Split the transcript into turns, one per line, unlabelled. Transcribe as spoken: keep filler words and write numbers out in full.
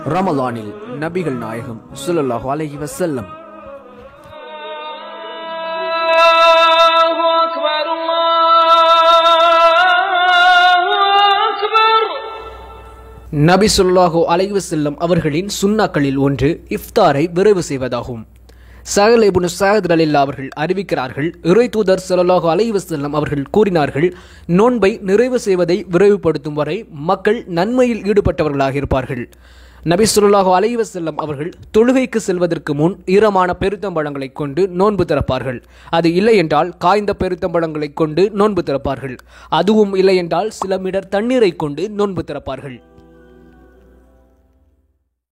ரமலானில் நபிகள் நாயகம் ஸல்லல்லாஹு அலைஹி வஸல்லம் நபி ஸல்லல்லாஹு அலைஹி வஸல்லம் அவர்களின் சுன்னாக்களில் ஒன்று இஃப்தாரை விரைவு செய்வதாகும். சஹல் இப்னு சஅத் ரலியல்லாஹு அவர்கள் அறிவிக்கிறார்கள், இறை தூதர் ஸல்லல்லாஹு அலைஹி வஸல்லம் அவர்கள் கூறினார்கள், நோன்பை நிறைவு செய்வதை விரைவுபடுத்தும் வரை மக்கள் நன்மையில் ஈடுபட்டவர்களாக இருப்பார்கள். நபி ஸல்லல்லாஹு அலைஹி வஸல்லம் அவர்கள் தொழுகைக்கு செல்வதற்கு முன் ஈரமான பெருத்தம்பழங்களை கொண்டு நோன்பு திறப்பார்கள். அது இல்லை என்றால் காய்ந்த பெருத்தம்பழங்களை கொண்டு நோன்பு திறப்பார்கள். அதுவும் இல்லை என்றால் சில மிடர் தண்ணீரை கொண்டு நோன்பு திறப்பார்கள்.